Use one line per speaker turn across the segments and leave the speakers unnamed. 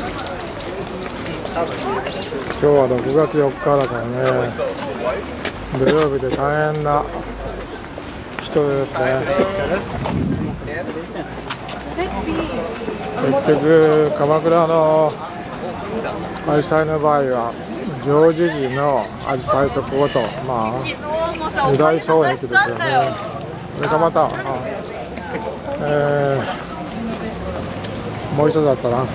今日は6月4日だからね、土曜日で大変な人ですね。結局鎌倉のアジサイの場合は常時時のアジサイとここと、まあ二大双璧ですよね。それかまた、もう一つだったな、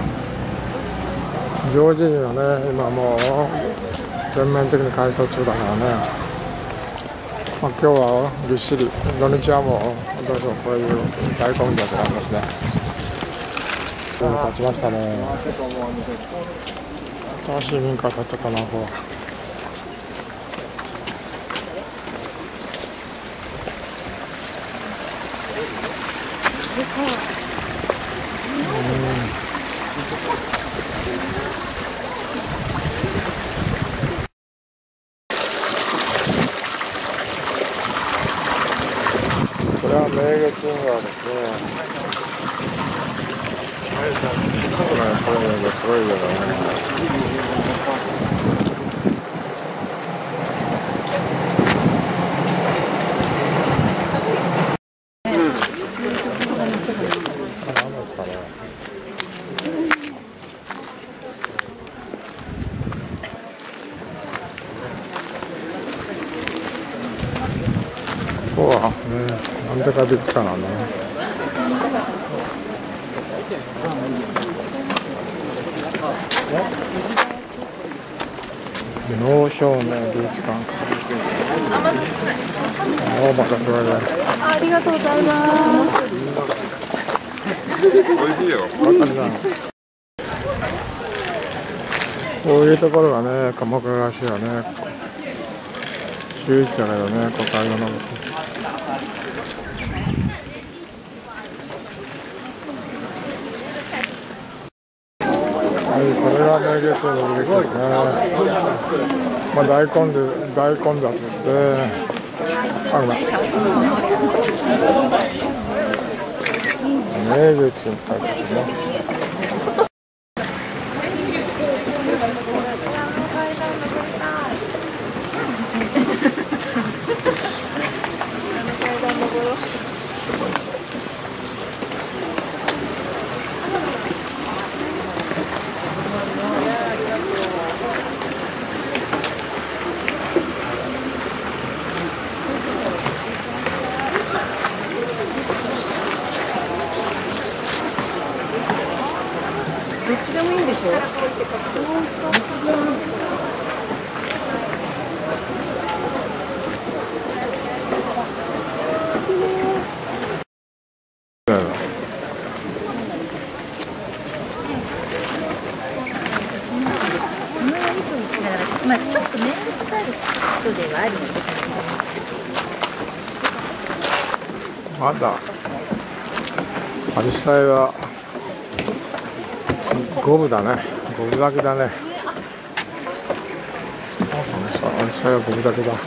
常時時のね、今もう全面的に改装中だからね、まあ、今日はぎっしり、土日はもうどうしよう、こういう大混雑がありますね。立ちましたね。新しい民家建っちゃったな、こう。これは明月運河ですね。これすごいよね。そうはね、なんでかビッチかなんだね。脳症ね、美術館。またこれで。
ありがとうございます。
美味しいよ。
こういうところがね、鎌倉らしいよね。周囲地だけどね、都会の。はい、これが明月の入り口ですね。まあ大混雑ですね。あ、うまい。明月に入ってますね。
どっちでもいいんでしょ。
まあちょっと面倒くさい人ではあるんですけど、
まだアジサイは五分だね、五分咲きだね。アジサイは五分咲きだ。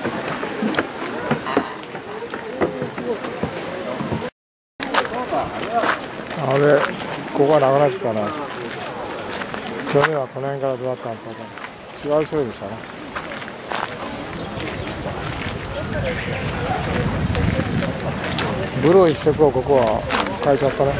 あれ、ここがなくなっちゃったな。去年はこの辺からどうだったんだけど、違う種類でしたね。ブルー一色をここは変えちゃったね。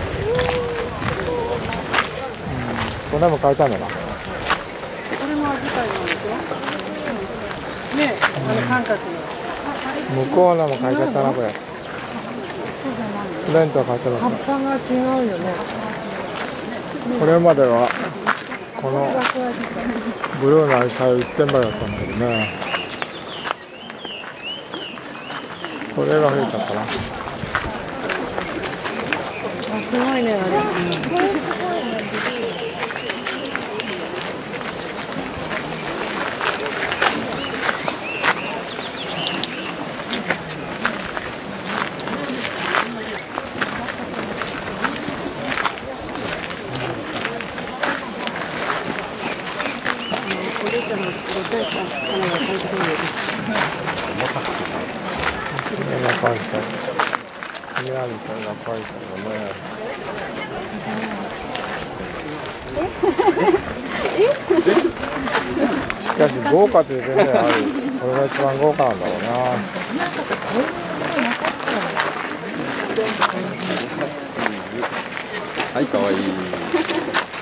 これも変えたんだな。
これもアジサイなんでしょ。ね、三角の。
向こうのも変えちゃったな、これ。レントは変えてます。
葉っぱが違うよね。
これまではこのブルーのアジサイ一点張りだったんだけどね。これが増えちゃったな。
あ、すごいね、あれ。
感謝。宮城さんが書いたのね。 しかし豪華という点ではやはりこれが一番豪華なんだろうな。
はい、かわいい。